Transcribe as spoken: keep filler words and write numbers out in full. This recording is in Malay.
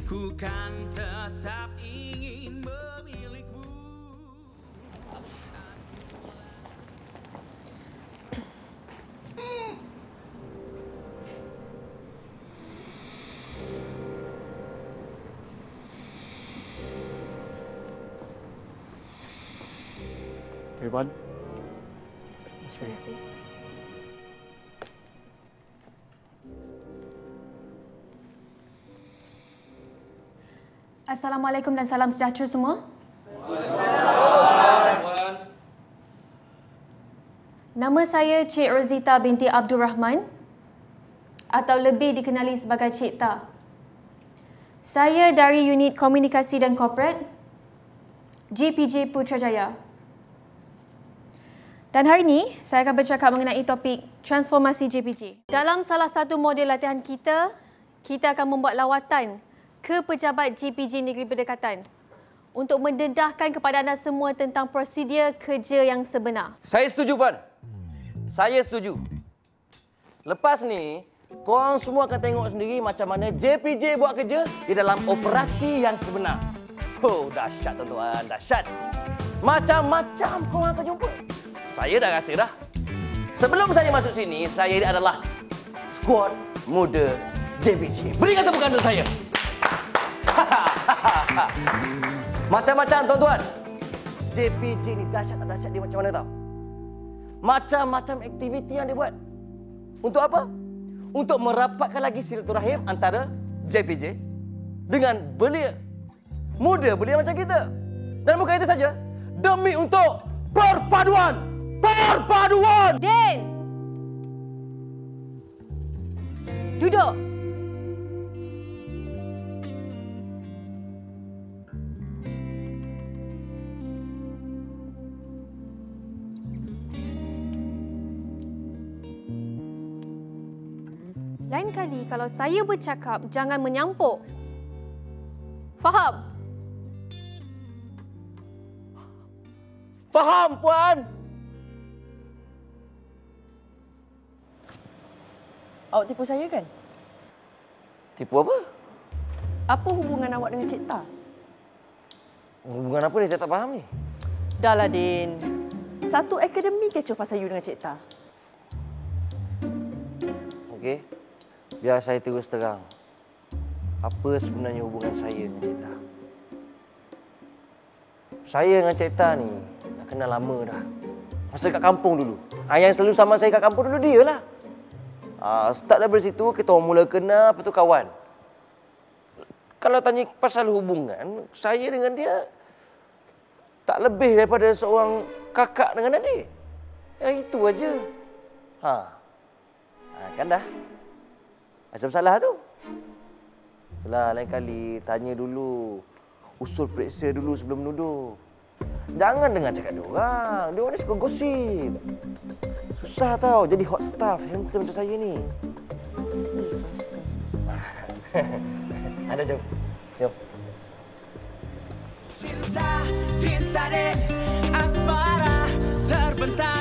Ku kan tetap ingin memilihmu. Irfan. Terima kasih. Assalamualaikum dan salam sejahtera semua. Nama saya Cik Rozita binti Abdul Rahman atau lebih dikenali sebagai Cik Ta. Saya dari Unit Komunikasi dan Korporat J P J Putrajaya. Dan hari ini saya akan bercakap mengenai topik transformasi J P J. Dalam salah satu model latihan kita, kita akan membuat lawatan ke pejabat J P J Negeri Berdekatan untuk mendedahkan kepada anda semua tentang prosedur kerja yang sebenar. Saya setuju, Puan. Saya setuju. Lepas ni, korang semua akan tengok sendiri macam mana J P J buat kerja di dalam operasi yang sebenar. Oh, dahsyat tuan-tuan, dahsyat. Macam-macam korang akan jumpa. Saya dah rasa dah. Sebelum saya masuk sini, saya ini adalah skuad muda J P J. Berikan tepukan untuk saya. Macam-macam tuan-tuan. J P J ni dahsyat tak dahsyat dia macam mana tahu? Macam-macam aktiviti yang dia buat. Untuk apa? Untuk merapatkan lagi silaturahim antara J P J dengan belia. Muda belia macam kita. Dan bukan itu saja. Demi untuk perpaduan. Perpaduan! Din! Duduk. Lain kali kalau saya bercakap, jangan menyampuk. Faham? Faham, Puan? Awak tipu saya kan? Tipu apa? Apa hubungan awak dengan Cik Ta? Hubungan apa ni? Saya tak faham ni. Dah lah, Din. Satu akademi kecoh pasal you dengan Cik Ta. Okey. Biar saya terus terang. Apa sebenarnya hubungan saya dengan Cik Ta? Saya dengan Cik Ta ni dah kenal lama dah. Masa kat kampung dulu. Ah, yang selalu sama saya kat kampung dulu dia lah. Ah, start dari situ, kita orang mula kenal, lepas tu kawan. Kalau tanya pasal hubungan, saya dengan dia tak lebih daripada seorang kakak dengan adik. Ya, itu aja. Ha. ha kan dah. Asal salah tu. Itulah, lain kali tanya dulu. Usul periksa dulu sebelum menuduh. Jangan dengar cakap dia orang. Dia orang ni suka gosip. Susah tau jadi hot stuff, handsome macam saya ni. Ada, jom. Jom. Cinta di sana asmara terbentang.